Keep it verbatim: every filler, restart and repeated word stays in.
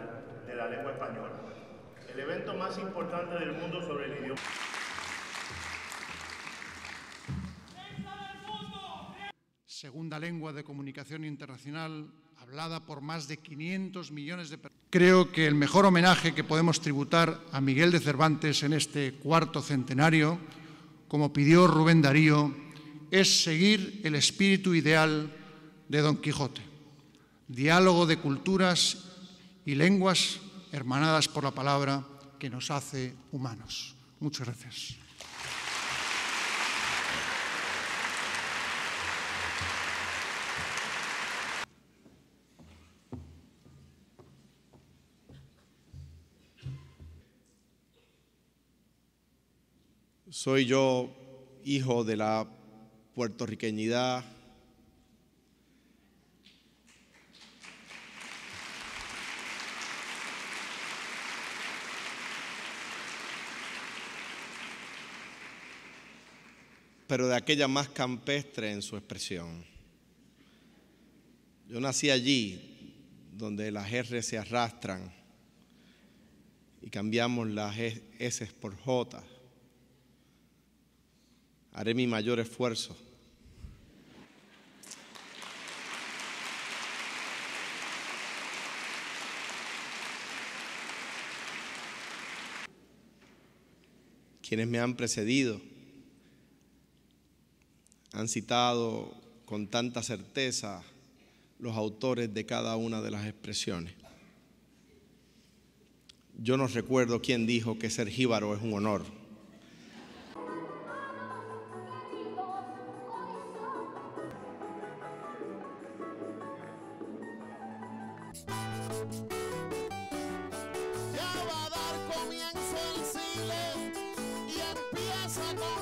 Internacional de la Lengua Española, el evento más importante del mundo sobre el idioma. Segunda lengua de comunicación internacional, hablada por más de quinientos millones de personas. Creo que el mejor homenaje que podemos tributar a Miguel de Cervantes en este cuarto centenario, como pidió Rubén Darío, es seguir el espíritu ideal de Don Quijote. Diálogo de culturas y lenguas hermanadas por la palabra que nos hace humanos. Muchas gracias. Soy yo hijo de la puertorriqueñidad, pero de aquella más campestre en su expresión. Yo nací allí, donde las erres se arrastran y cambiamos las eses por jotas. Haré mi mayor esfuerzo. Quienes me han precedido han citado con tanta certeza los autores de cada una de las expresiones. Yo no recuerdo quién dijo que ser jíbaro es un honor. Ya va a dar comienzo el siglo y empieza con